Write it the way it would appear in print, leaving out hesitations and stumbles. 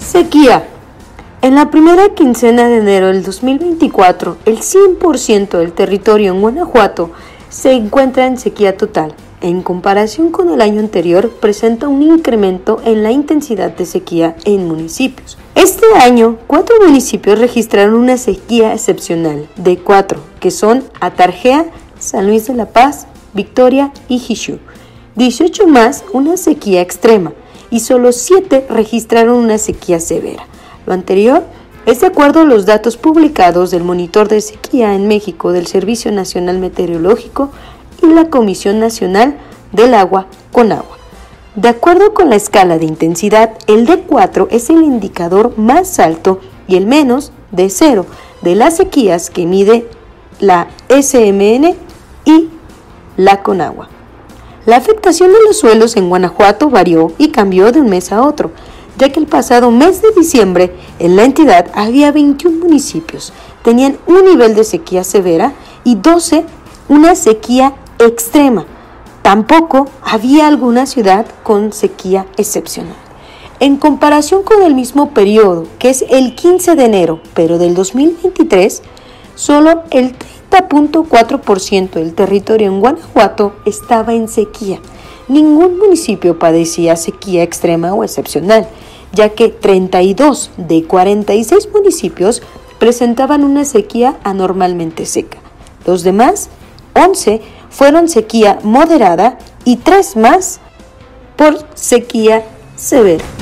Sequía. En la primera quincena de enero del 2024, el 100% del territorio en Guanajuato se encuentra en sequía total. En comparación con el año anterior, presenta un incremento en la intensidad de sequía en municipios. Este año, 4 municipios registraron una sequía excepcional, de 4, que son Atarjea, San Luis de la Paz, Victoria y Jixú. 18 más una sequía extrema y solo 7 registraron una sequía severa. Lo anterior es de acuerdo a los datos publicados del Monitor de Sequía en México del Servicio Nacional Meteorológico y la Comisión Nacional del Agua, CONAGUA. De acuerdo con la escala de intensidad, el D4 es el indicador más alto y el menos de 0 de las sequías que mide la SMN y la CONAGUA. La afectación de los suelos en Guanajuato varió y cambió de un mes a otro, ya que el pasado mes de diciembre en la entidad había 21 municipios, tenían un nivel de sequía severa y 12 una sequía extrema. Tampoco había alguna ciudad con sequía excepcional. En comparación con el mismo periodo, que es el 15 de enero, pero del 2023, solo el 30.4% del territorio en Guanajuato estaba en sequía. Ningún municipio padecía sequía extrema o excepcional, ya que 32 de 46 municipios presentaban una sequía anormalmente seca. Los demás, 11, fueron sequía moderada y 3 más por sequía severa.